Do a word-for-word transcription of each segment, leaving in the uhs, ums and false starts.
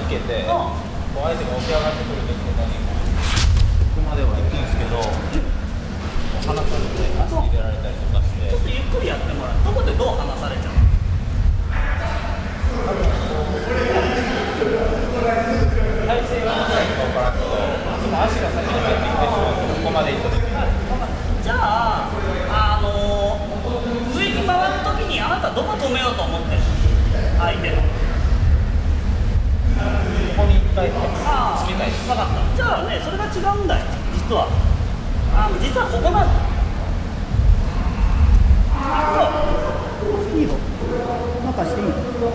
けて、こう相手が起き上がってくるときとかにここまでは行くんですけど、離されて足入れられたりとかして、 ちょっとゆっくりやってもらう。どこでどう離されちゃうの？ 体勢が長いか分からんけど、その足が先に入ってきてしまうと、ここまで行ったときに。 じゃあ、あのー、上に回るときにあなたどこ止めようと思ってる？相手の。 ここに一回つけたいです。 分かった。じゃあね、それが違うんだよ、実は。あの実はここなんだ。 いいよ。なんかしていいよ。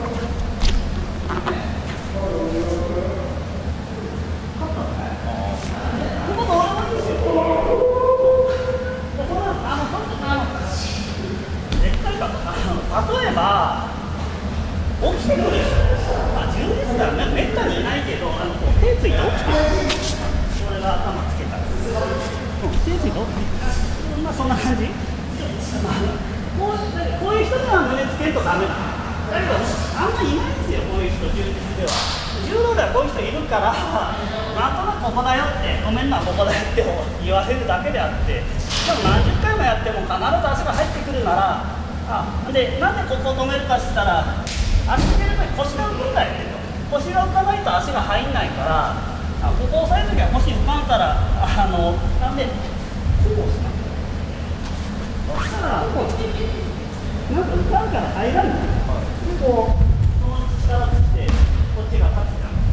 ここどうでもいいですよ。ここはあの本当にあの絶対かあの例えば起きてくる人、まあ、じゅうですからね、めったにいないけど、あの手ついて起きてる。これが頭つけたら、うん、手ついて起きてる。まあそんな感じ。こう、こういう人には胸つけるとダメだ。だけどあんまりいないんですよ、こういう人、柔術では。柔道ではこういう人いるから、なんとなくここだよって、止めるのはここだよって言われるだけであって、でも何十回もやっても必ず足が入ってくるなら、あでなんでここを止めるかって言ったら、足つけるとき腰が浮くんだよねと。腰が浮かないと足が入んないから、あここ押さえるときは腰浮かんだら、あのなんで、こう押すな。そしたら、こうなんか浮かんから入らない。でこう、その力つって、こっちが勝つじゃん。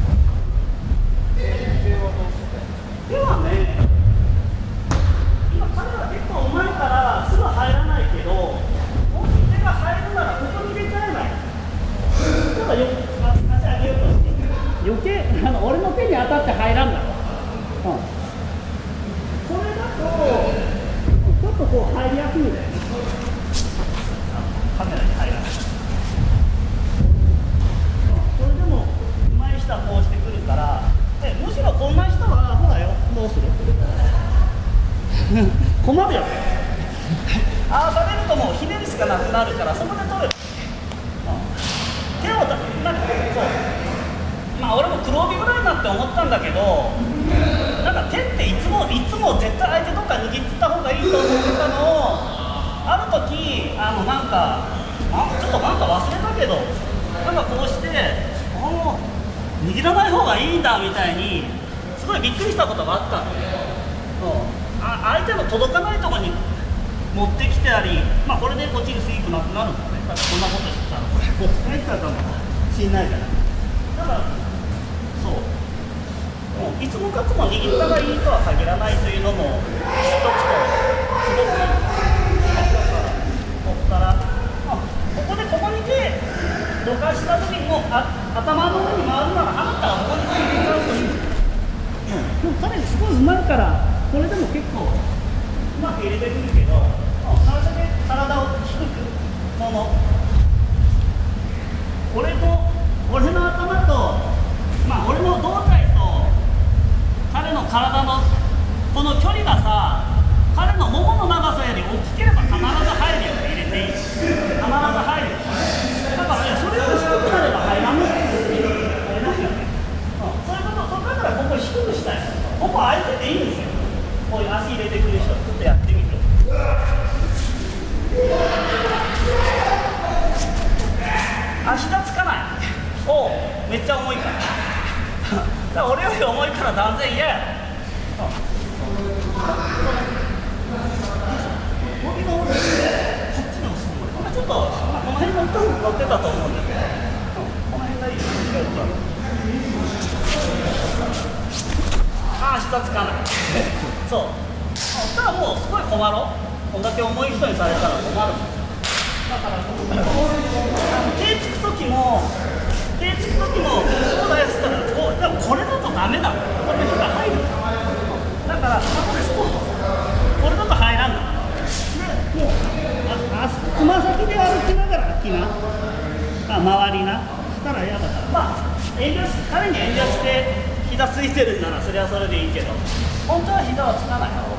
手はね、今彼は結構うまいからすぐ入らないけど、もし手が入るならここに入れちゃえばいい。ただよ、足上げようとして。 余計あの俺の手に当たって入らんだろ。うん。 これだとちょっとこう入りやすいんだよね。 カメラに入らない。それでも上手い人はこうしてくるから、でむしろこんな人はほらよ、どうする？困るよ。ああされるともうひねるしかなくなるから、そこで取れる。手をだなんかそう。まあ俺も黒帯ぐらいなって思ったんだけど、なんか手っていつもいつも絶対相手とか握ってた方がいいと思ってたのを、ある時あのなんかあちょっとなんか忘れたけど、なんかこうしてあの握らない方がいいんだみたいにすごいびっくりしたことがあったので、あ相手の届かないところに持ってきてあり、まあこれでこっちにスイープなくなるんだね。だからこんなことしてたらこれこっちに入ったらしんないじゃない。だからそうもういつもかつも握ったらいいとは限らないというのも知っとくとすごくいい。だからここから、まあ、ここでここに手どかした時にもあ頭の上に回るならあなたはここに手入れちゃうといい。 でも彼すごいうまいからこれでも結構うまく入れてくるけど、最初で体を低く、その俺と俺の頭と、まあ俺の胴体と彼の体のこの距離がさ、彼のももの長さより大きければ必ず入るように入れていい。必ず入る。だからいやそれより低くなれば入らない。入れないよね。そういうこと、だからここ低くしたい。ここ空いてていいんですよ。こういう足入れてくる人、ちょっとやってみる。足がつかない。おう、めっちゃ重いから。だから俺より重いから断然嫌や。帯のこっちに押すの。ちょっと、まあ、この辺乗って乗ってたと思うんだけど、この辺がいい。ああ、足がつかない。そう。そしたらもうすごい困ろう。こんだけ重い人にされたら困る。だから手つく時も手つく時もこうだよっつったらこう、でもこれだとダメだ。これが入る。だからこれだと入らんの。でもうあつま先で歩きながらきな。あ周りな。したら嫌だから。まあ遠慮し彼に遠慮して膝ついてるんならそれはそれでいいけど、本当は膝はつかない。